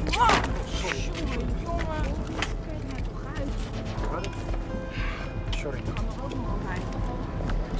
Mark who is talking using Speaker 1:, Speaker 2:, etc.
Speaker 1: Sorry. Jongen. Kijk er nou toch uit.
Speaker 2: Sorry.
Speaker 1: Ik kan er ook nog wel bij.